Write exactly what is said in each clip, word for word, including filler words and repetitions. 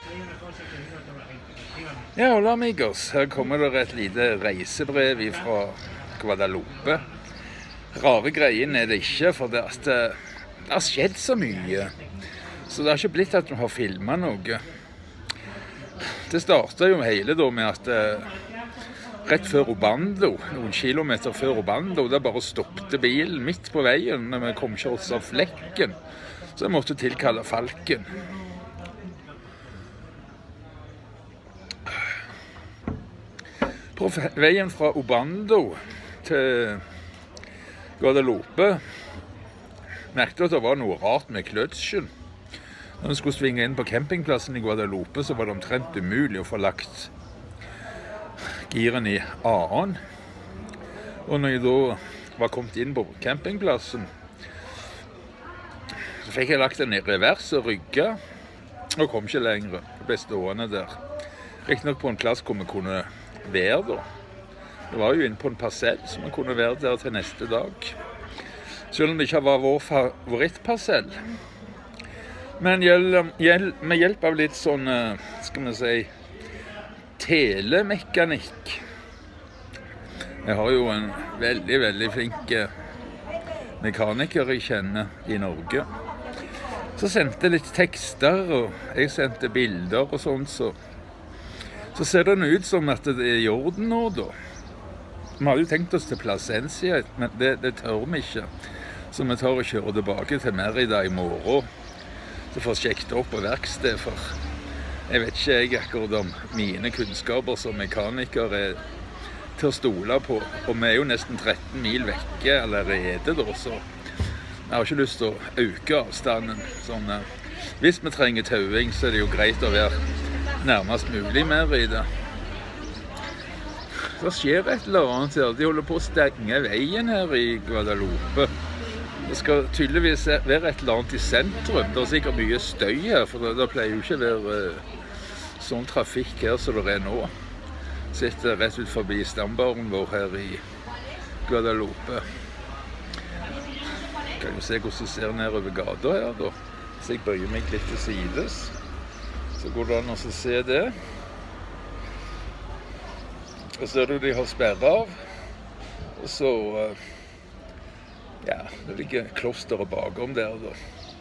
Ja, hola amigos. Her kommer det et lite reisebrev fra Guadalupe. Rare greien er det ikke, for det, at det har skjedd så mye. Så det har ikke blitt at vi har filmet noe. Det startet jo hele da med at rett før Obando, noen kilometer før Obando, der bare stoppte bilen midt på veien når vi kom ikke oss av flekken. Så jeg måtte tilkalle Falken. På veien fra Obando til Guadalupe merket jeg at det var noe rart med kløtsjen. Når vi skulle svinge inn på campingplassen i Guadalupe, så var det omtrent umulig å få lagt giren i A-en. Og når jeg da var kommet inn på campingplassen, så fikk jeg lagt den i revers og rygga, og kom ikke lenger. Jeg ble stående der. Riktig nok på en plass hvor vi kunne være da. Det var jo inne på en parsell, så vi kunne være der til neste dag. Selv om det ikke var vår favorittparsell. Men med hjelp av litt sånn, skal vi si, telemekanikk. Jeg har jo en veldig, veldig flink mekaniker jeg kjenner i Norge. Så sendte jeg litt tekster, og jeg sendte bilder og sånt, så, så ser det ut som at det er i orden nå da. Vi hadde jo tenkt oss til Plasencia, men det, det tør vi ikke. Så vi tar og kjører tilbake til Merida i morgen. Så får jeg sjekket opp på verksted, for jeg vet ikke jeg akkurat om mine kunnskaper som mekaniker er til å stole på. Og vi er jo nesten tretten mil vekke allerede da, så jeg har ikke lyst til å øke avstanden. Sånn, hvis vi trenger tauing, så er det jo greit å være nærmest mulig Merida. Så skjer et eller annet her. De holder på å stenge veien her i Guadalupe. Det skal tydeligvis være et eller annet i sentrum. Det er sikkert mye støy her, for det, det pleier jo ikke å være sånn trafikk her som det er nå. Sitter rett ut forbi stambaren vår her i Guadalupe. Kan jo se hvordan det ser ned over gata her da. Så jeg bøyer meg litt til sides. Så går det an å se det. Og så er det de har sperret av. Og så... Ja, det ligger klosteret bakom der da.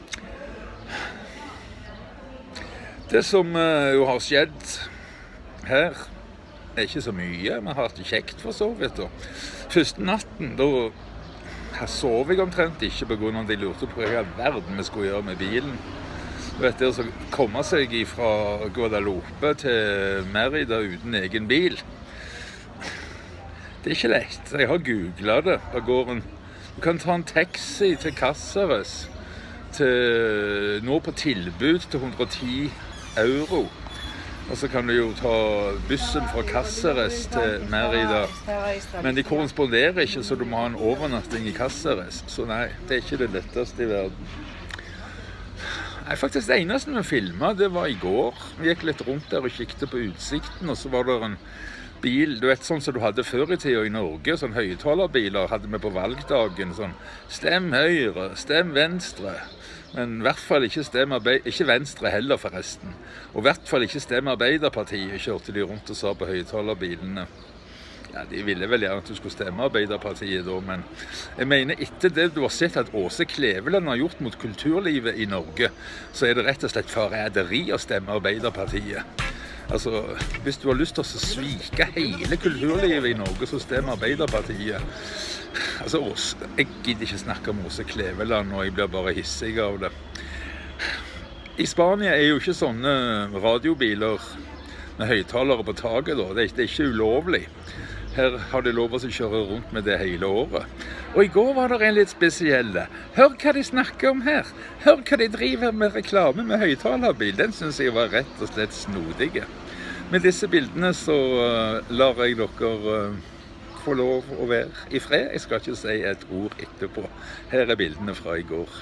Det som uh, jo har skjedd her, er ikke så mye. Vi har hatt det kjekt for så vidt da. Første natten, da sov jeg omtrent ikke på grunn av at de lurte på hva verden vi skulle gjøre med bilen. Du vet, det å komme seg fra Guadalupe til Merida uten egen bil. Det er ikke lett. Jeg har googlet det. Det går en Du kan ta en taxi til Cáceres, til, nå på tilbud til hundre og ti euro. Og så kan du jo ta bussen fra Cáceres til Merida. Men de korresponderer ikke, så du må ha en overnatting i Cáceres. Så nei, det er ikke det letteste i verden. Nei, faktisk det eneste vi filmet, det var i går. Vi gikk litt rundt der og kikket på utsikten, og så var det en bil, du vet sånn som du hadde før i tiden i Norge, sånn høyttalerbiler hadde vi på valgdagen, sånn stem høyre, stem venstre, men i hvert fall ikke stem arbeid, ikke venstre heller forresten, og i hvert fall ikke stem Arbeiderpartiet, kjørte de rundt og sa på høyttalerbilene. Ja, de ville vel gjerne at du skulle stemme Arbeiderpartiet da, men jeg mener etter det du har sett at Åse Kleveland har gjort mot kulturlivet i Norge, så er det rett og slett forræderi å stemme Arbeiderpartiet. Altså, hvis du har lyst til å svike hele kulturlivet i Norge, så stemmer Arbeiderpartiet. Altså, jeg gidder ikke snakke om Åse Kleveland, og jeg blir bare hissig av det. I Spania er jo ikke sånne radiobiler med høyttalere på taket da. Det er, det er ikke ulovlig. Her har de lov å kjøre rundt med det hele året. Og i går var det en litt spesielle. Hør hva de snakker om her. Hør hva de driver med reklame med høyttalerbil. Den synes jeg var rett og slett snodige. Med disse bildene så uh, lar jeg dere uh, få lov å være i fred. Jeg skal ikke si et ord etterpå. Her er bildene fra i går.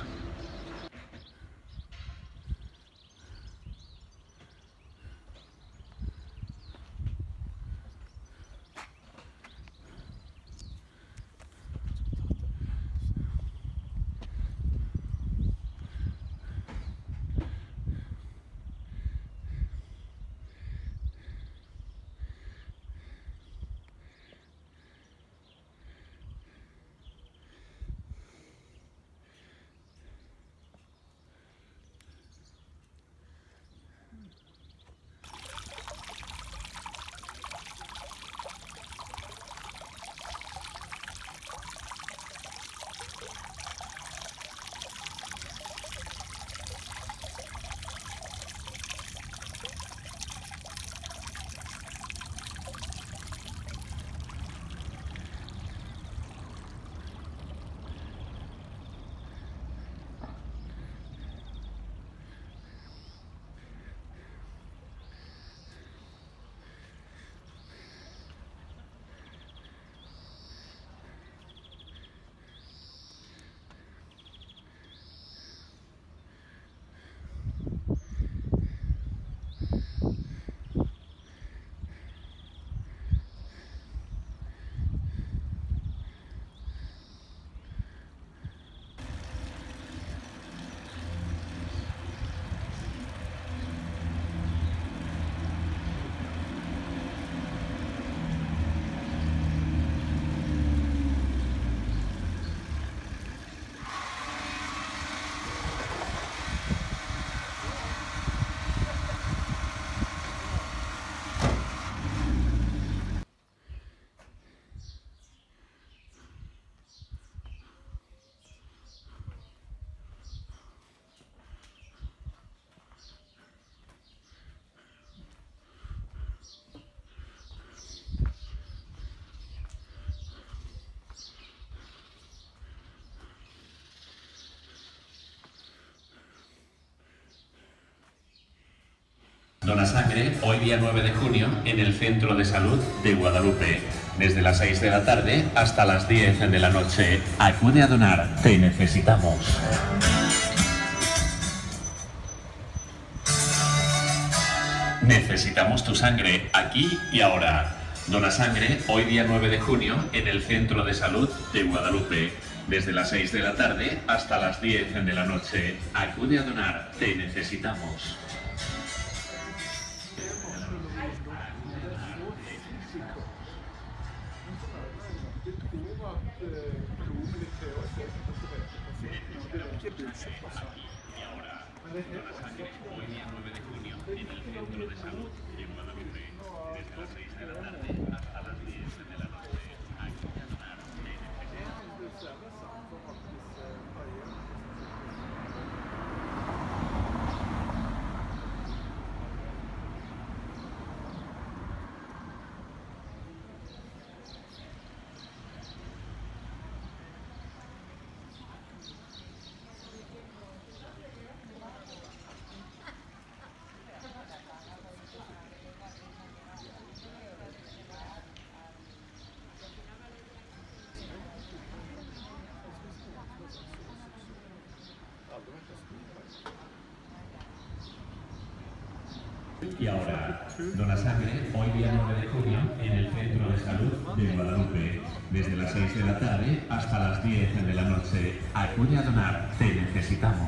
Dona Sangre, hoy día nueve de junio, en el Centro de Salud de Guadalupe. Desde las seis de la tarde hasta las diez de la noche. Acude a donar, te necesitamos. Necesitamos tu sangre aquí y ahora. Dona Sangre, hoy día nueve de junio, en el Centro de Salud de Guadalupe. Desde las seis de la tarde hasta las diez de la noche. Acude a donar, te necesitamos. Y ahora, Dona Sangre, hoy día nueve de junio, en el Centro de Salud de Guadalupe. Desde las seis de la tarde hasta las diez de la noche. Acude a donar, te necesitamos. Y ahora, Dona Sangre, hoy día nueve de junio, en el Centro de Salud de Guadalupe. Desde las seis de la tarde hasta las diez de la noche. Acude a donar, te necesitamos.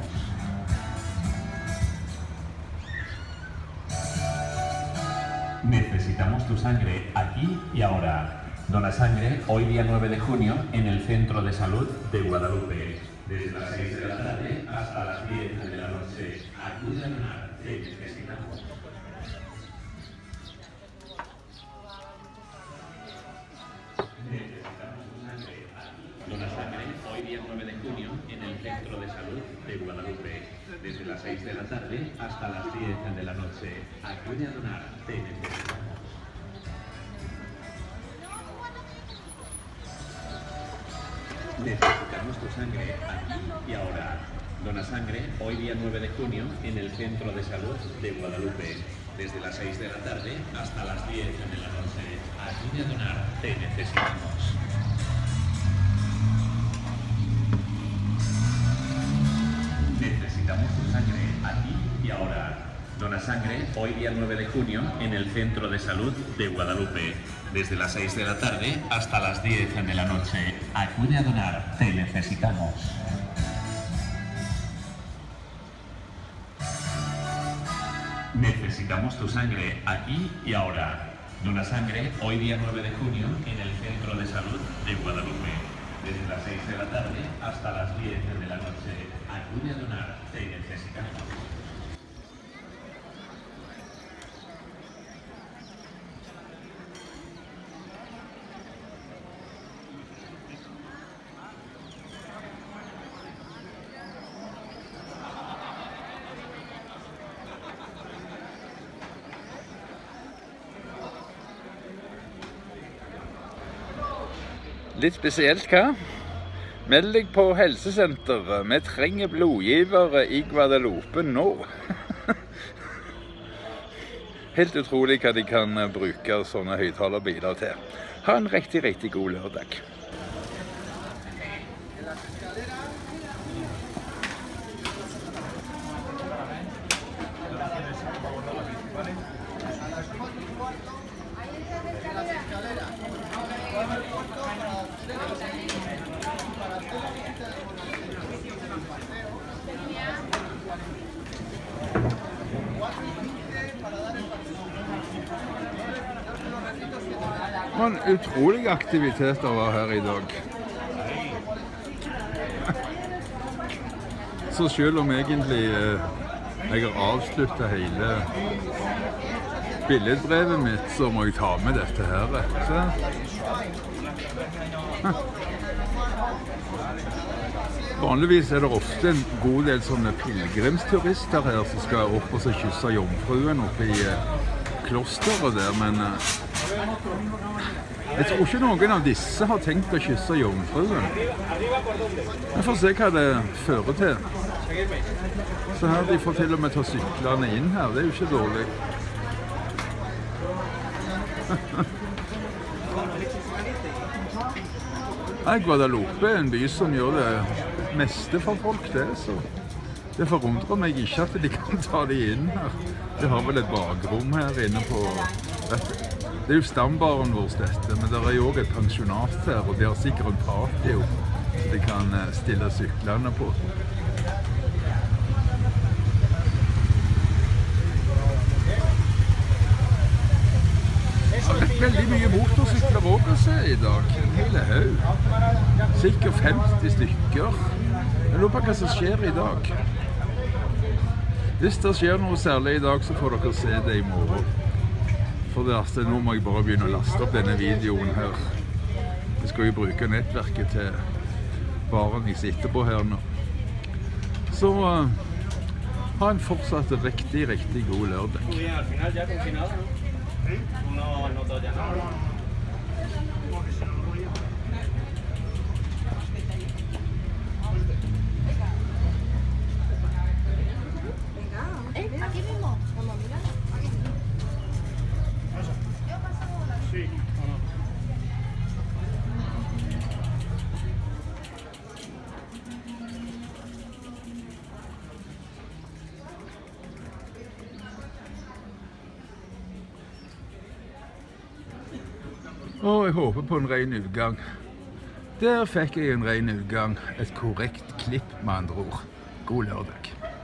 Necesitamos tu sangre aquí y ahora. Dona Sangre, hoy día nueve de junio, en el Centro de Salud de Guadalupe. Desde las seis de la tarde hasta las diez de la noche. Acude a donar, te necesitamos. Dona Sangre, hoy día nueve de junio, en el Centro de Salud de Guadalupe. Desde las seis de la tarde hasta las diez de la noche. Acude a donar, te necesitamos. Necesitamos tu sangre aquí y ahora. Dona Sangre, hoy día nueve de junio, en el Centro de Salud de Guadalupe. Desde las seis de la tarde hasta las diez de la noche. Acude a donar, te necesitamos. Necesitamos tu sangre aquí y ahora. Dona Sangre, hoy día nueve de junio, en el Centro de Salud de Guadalupe. Desde las seis de la tarde hasta las diez de la noche. Acude a donar, te necesitamos. Necesitamos tu sangre aquí y ahora. Dona Sangre, hoy día nueve de junio, en el Centro de Salud de Guadalupe. Desde las seis de la tarde hasta las diez de la noche. Acude a donar, te necesitamos. Litt spesielt, hva? Meld deg på helsesenteret. Vi trenger blodgivere i Guadalupe nå. Helt utrolig hva de kan bruke sånne høyttalerbiler til. Ha en riktig, riktig god lørdag. Det var en utrolig aktiviteter var her i dag. Så selv om egentlig eh, jeg har avsluttet hele billedbrevet mitt, så må jeg ta med dette her. Så. Vanligvis er det ofte en god del sånne pilgrimsturister her som skal opp og så kysse jomfruen oppe i eh, klosteret der, men eh, jeg tror ikke noen av disse har tenkt å kysse jomfruen. Vi får se hva det fører til. Så her de får til og med ta syklene inn her, det er jo ikke dårlig. Nei, Guadalupe er en by som gjør det meste for folk, det, så det forundrer meg ikke at de kan ta de inn her. De har vel et bakrom her inne på, vet du. Det er jo stambaren vår dette, men det er jo også et pensjonat her, og de har sikkert en patio, så de kan stille syklene på. Det er veldig mye motorsykler også å se i dag, en hele haug. Sikkert femti stykker. Jeg lurer på hva som skjer i dag. Hvis det skjer noe særlig i dag, så får dere se det i morgen. For det er, nå må jeg bare begynne å laste opp denne videoen her. Jeg skal jo bruke nettverket til baren jeg sitter på her nå. Så uh, ha en fortsatt riktig, riktig god lørdag. No, no todavía no. Eh, aquí mismo. Mamá, mira. Aquí mismo. Yo paso la... Sí, o no. Og jeg håper på en ren utgang. Der fikk jeg en ren utgang. Et korrekt klipp med andre ord. God lørdag.